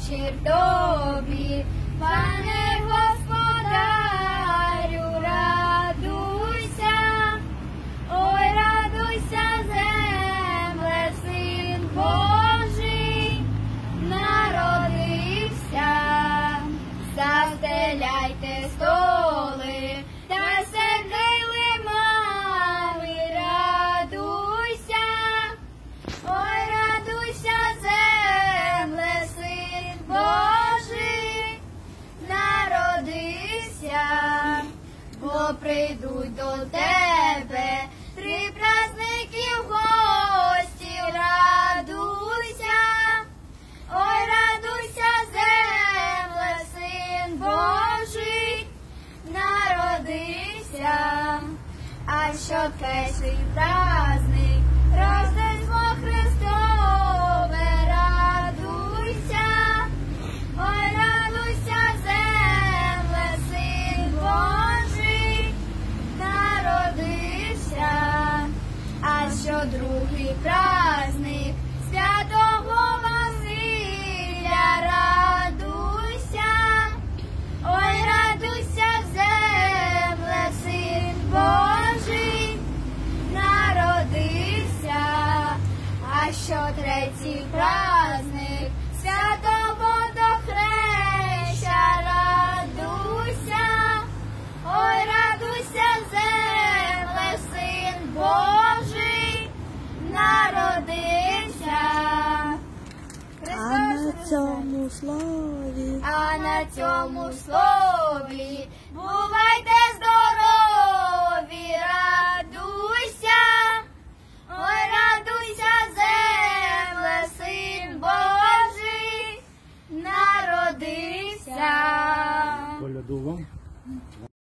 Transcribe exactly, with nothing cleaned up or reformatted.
вечір тобі, пане Господарю, радуйся, ой, радуйся, земле, Син Божий народився. Застеляйте столи та сидили мами, радуйся, ой, радуйся, земле, Син Божий народився, бо прийдуть до тебе три праздники в гості, радуйся, ой, радуйся, земле, Син Божий народився. А що перший праздник, Рождество Христове, радуйся, ой, радуйся, земле, Син Божий народився. А що другий праздник, Святого Василя, радуйся, ой, радуйся, земле, Син Божий народився. А що третій праздник, Святого Водохреща, радуйся, ой, радуйся, земле, Син Божий народився. А на цьому слові, А на цьому слові бувайте здорові, радуйся, ой, радуйся, земле, Син Божий народився. Коляду вам.